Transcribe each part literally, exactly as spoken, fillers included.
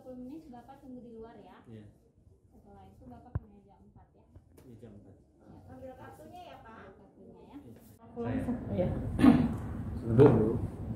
puluh menit Bapak tunggu di luar ya. Iya. Setelah itu Bapak ke meja empat ya. Iya, jam empat. Ya, ambil kartunya ya Pak. Kartunya ya. Saya. Iya. Dulu.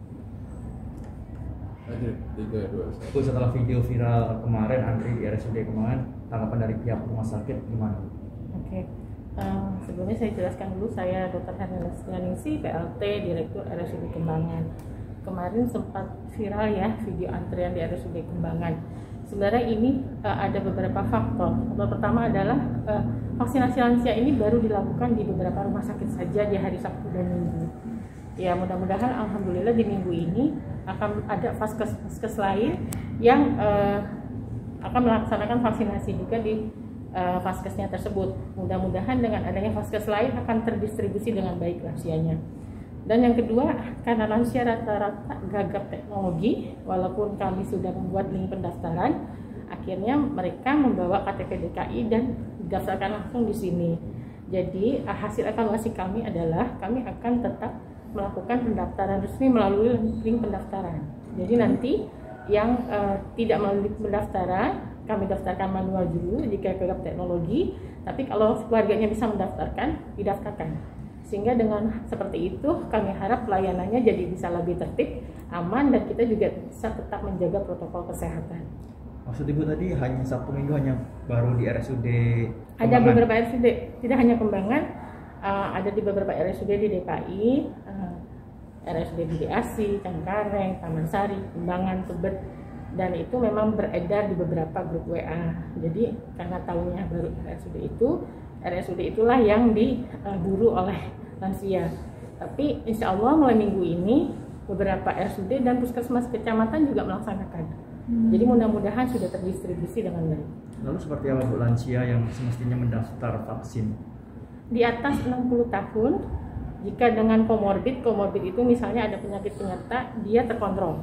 Aja tiga dua satu. Bu, setelah video viral kemarin antri di R S U D Kembangan, tanggapan dari pihak rumah sakit gimana? Oke. Uh, sebelumnya saya jelaskan dulu, saya Dokter Hernelas Ningsih, P L T, Direktur R S U D Kembangan. Kemarin sempat viral ya video antrian di R S U D Kembangan. Sebenarnya ini uh, ada beberapa faktor. Faktor pertama adalah uh, vaksinasi lansia ini baru dilakukan di beberapa rumah sakit saja di hari Sabtu dan Minggu. Ya, mudah-mudahan alhamdulillah di minggu ini akan ada vaskes-vaskes lain yang uh, akan melaksanakan vaksinasi juga di uh, vaskesnya tersebut. Mudah-mudahan dengan adanya vaskes lain akan terdistribusi dengan baik lansianya. Dan yang kedua, karena lansia rata-rata gagap teknologi, walaupun kami sudah membuat link pendaftaran, akhirnya mereka membawa K T P D K I dan didaftarkan langsung di sini. Jadi hasil evaluasi kami adalah kami akan tetap melakukan pendaftaran resmi melalui link pendaftaran. Jadi nanti yang uh, tidak melalui pendaftaran, kami daftarkan manual dulu jika gagap teknologi, tapi kalau keluarganya bisa mendaftarkan, didaftarkan. Sehingga dengan seperti itu kami harap pelayanannya jadi bisa lebih tertib, aman, dan kita juga bisa tetap menjaga protokol kesehatan. Maksud Ibu tadi hanya Sabtu Minggu hanya baru di R S U D Kembangan? Ada beberapa R S U D, tidak hanya Kembangan, uh, ada di beberapa R S U D di D K I, uh, R S U D di D A S I, Cengkareng, Taman Sari, Kembangan, Tebet, dan itu memang beredar di beberapa grup W A. Jadi karena tahunnya baru R S U D itu, R S U D itulah yang diburu oleh lansia. Tapi insya Allah mulai minggu ini beberapa R S U D dan puskesmas kecamatan juga melaksanakan. Hmm. Jadi mudah-mudahan sudah terdistribusi dengan baik. Lalu seperti apa Bu lansia yang semestinya mendaftar vaksin? Di atas enam puluh tahun, jika dengan komorbid, komorbid itu misalnya ada penyakit penyerta, dia terkontrol,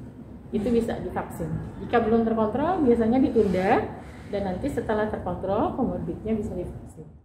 itu bisa divaksin. Jika belum terkontrol, biasanya ditunda, dan nanti setelah terkontrol, komorbidnya bisa divaksin.